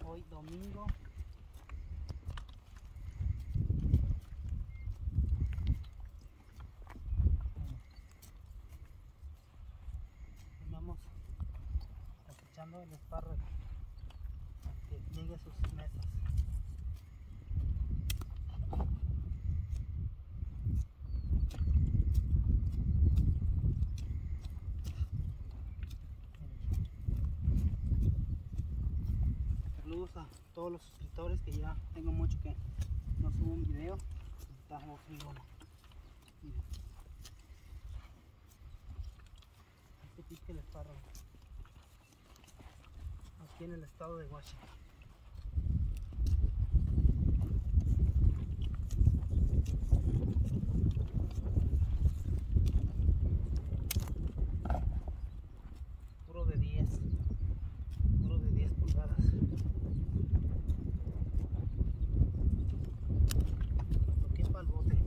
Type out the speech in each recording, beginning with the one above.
Hoy domingo. Vamos cosechando el espárrago que llegue a sus mesas. Saludos a todos los suscriptores, que ya tengo mucho que no subo un video. Estamos frío. Miren, este pique el espárrago aquí en el estado de Washington. Puro de 10 pulgadas. Toqué para el bote.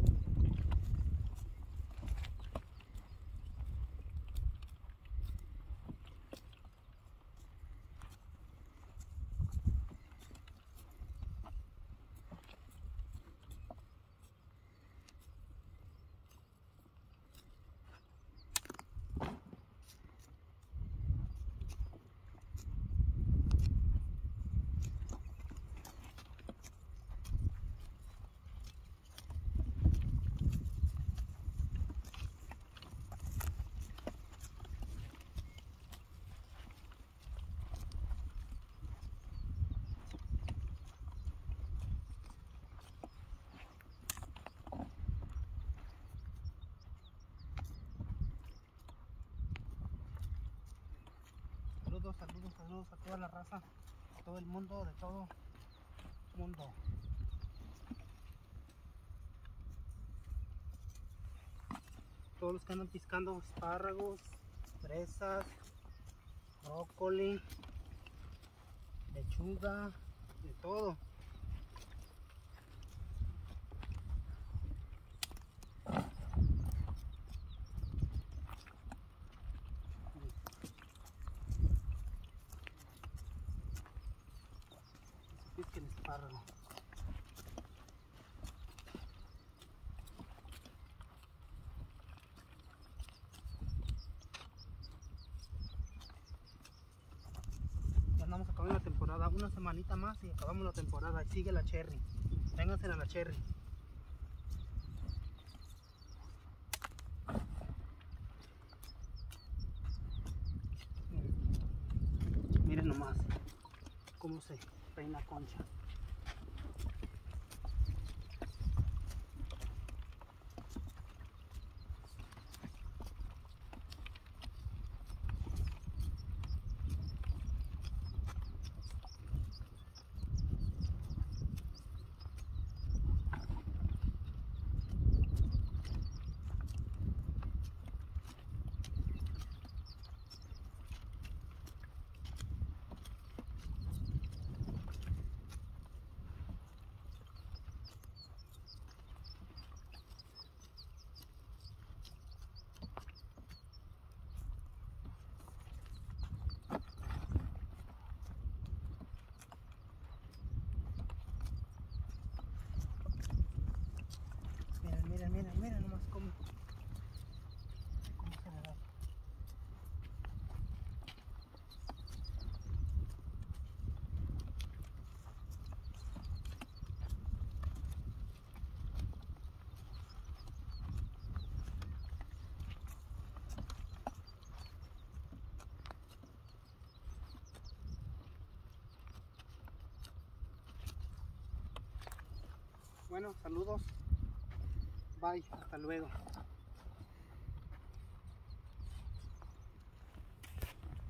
Saludos a toda la raza, a todo el mundo, de todo mundo. Todos los que andan piscando espárragos, fresas, brócoli, lechuga, de todo. Pisquen espárrago. Ya andamos acabando la temporada, una semanita más y acabamos la temporada. Y sigue la cherry. Vénganse a la cherry. Miren nomás cómo se peina concha. Miren nomás cómo se le da. Bueno, saludos. Bye, hasta luego.